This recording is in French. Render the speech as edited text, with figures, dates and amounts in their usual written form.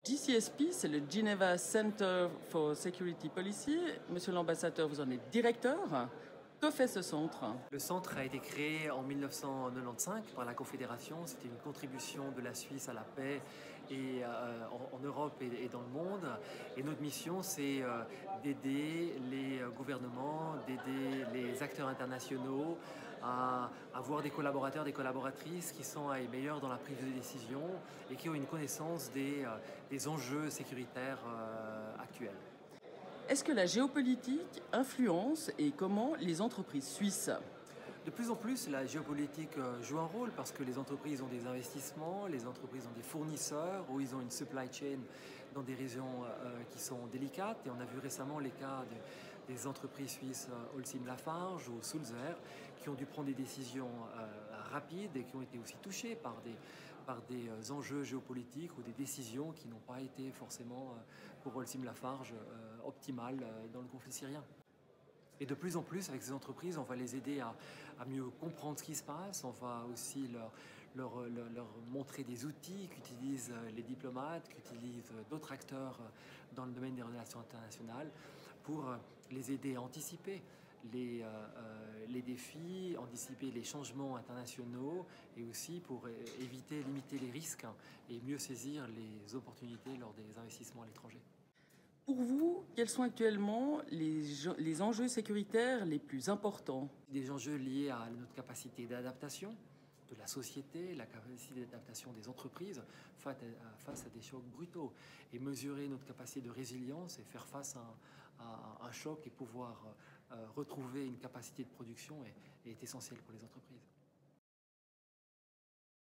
GCSP, c'est le Geneva Center for Security Policy. Monsieur l'ambassadeur, vous en êtes directeur. Que fait ce centre? Le centre a été créé en 1995 par la Confédération. C'était une contribution de la Suisse à la paix en Europe et dans le monde. Et notre mission, c'est d'aider les gouvernements, d'aider les acteurs internationaux à avoir des collaborateurs, des collaboratrices qui sont meilleurs dans la prise de décision et qui ont une connaissance des enjeux sécuritaires actuels. Est-ce que la géopolitique influence et comment les entreprises suisses? De plus en plus, la géopolitique joue un rôle parce que les entreprises ont des investissements, les entreprises ont des fournisseurs, ou ils ont une supply chain dans des régions qui sont délicates. Et on a vu récemment les cas des entreprises suisses Holcim Lafarge ou Sulzer qui ont dû prendre des décisions rapides et qui ont été aussi touchées par des enjeux géopolitiques ou des décisions qui n'ont pas été forcément pour Holcim Lafarge optimales dans le conflit syrien. Et de plus en plus, avec ces entreprises, on va les aider à mieux comprendre ce qui se passe. On va aussi leur montrer des outils qu'utilisent les diplomates, qu'utilisent d'autres acteurs dans le domaine des relations internationales pour les aider à anticiper les défis, anticiper les changements internationaux et aussi pour éviter, limiter les risques et mieux saisir les opportunités lors des investissements à l'étranger. Pour vous, quels sont actuellement les enjeux sécuritaires les plus importants? Des enjeux liés à notre capacité d'adaptation de la société, la capacité d'adaptation des entreprises face à des chocs brutaux et mesurer notre capacité de résilience et faire face à un choc et pouvoir retrouver une capacité de production est essentiel pour les entreprises.